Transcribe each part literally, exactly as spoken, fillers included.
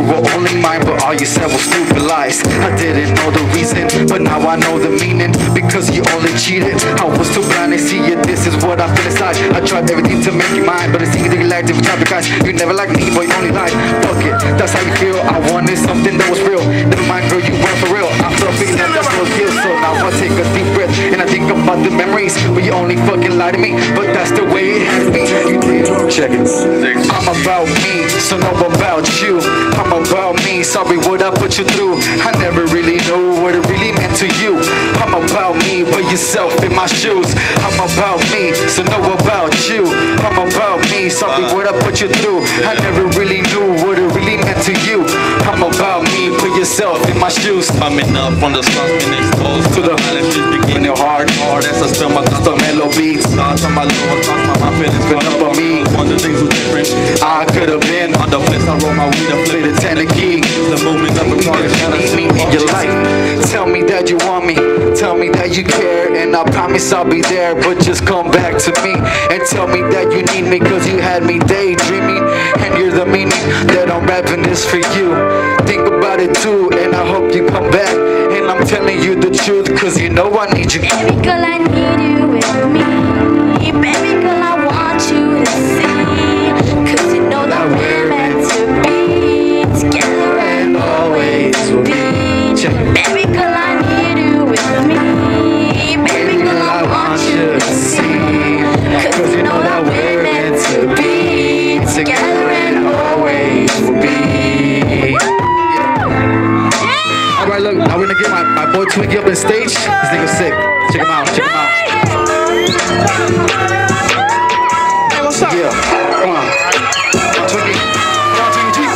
were only mine, but all you said was stupid lies. I didn't know the reason, but now I know the meaning. Because you only cheated, I was too blind to see it. This is what I feel inside. I tried everything to make you mine, but it seems that you like different type of guys. You never liked me, but you only lied. Fuck it, that's how you feel. I wanted something that was real. Never mind, girl, you weren't for real. I felt feeling that that's no deal. So now I take a deep breath and I think about the memories where you only fucking lied to me. But that's the way it has been. You did. Check it. I'm about me, so know about you. I'm about me, sorry what I put you through. I never really knew what it really meant to you. I'm about me, put yourself in my shoes. I'm about me, so know about you. I'm about me, sorry what I put you through. I never really knew what it really meant to you. I'm about me, put yourself in my shoes. Coming up from the slums, been exposed to the violence, just beginning hard, hard as I spill my thoughts on mellow beats. Thoughts on my lower thoughts, my, my feelings Been up on me. One of the things was different. I could have been on the place I roll my weed, I play the tenor key. The movement of a car, need me in your life. Tell me that you want me, tell me that you care, and I promise I'll be there. But just come back to me and tell me that you need me, cause you had me daydreaming, and you're the meaning that I'm rapping this for you. Think about it too, and I hope you come back. And I'm telling you the truth, cause you know I need you. Baby girl, I need you with me. Baby girl, I want you to see, cause you know that we're meant to be together and always will be. Baby girl, I need you with me. Baby girl, I want you to see, cause you know that we're meant to be together and always will be. Alright, look, now we're gonna get my, my boy Twinkie up on stage. This nigga's sick. Check him out, check him out. Hey, what's up? Yeah, come on. Come on, Twinkie. Come on, Twinkie G.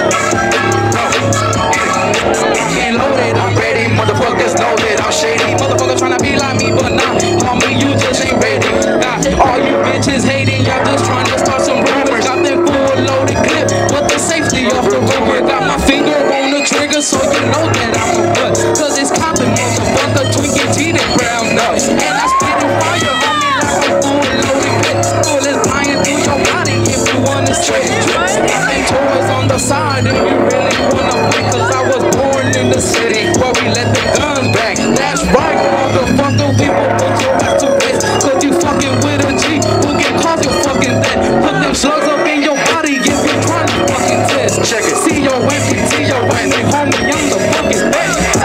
Ain't loaded, I'm ready. Motherfuckers know that I'm shady. Motherfuckers tryna be like me, but nah, homie, you just ain't ready. Nah, all you bitches hating, y'all just tryna start some rumors. Got that full loaded clip, but the safety off the rumor. Got my finger on the trigger, so you know that I'm a butt. Cause it's copping, motherfucker, Twinkie G, the brown nut. And I spit in fire, homie, like a full loaded clip. Full is lying through your body if you wanna straight drip. And toys on the side if you really wanna play. Cause I was born in the city where we let the guns bang. That's right, motherfucker, we will put your ass to rest. Cause you fucking with a G who can cause your fucking death. Put them slugs up in your body if you tryna fucking test. Check it. See your ass, see your ass, homie, I'm the fucking best.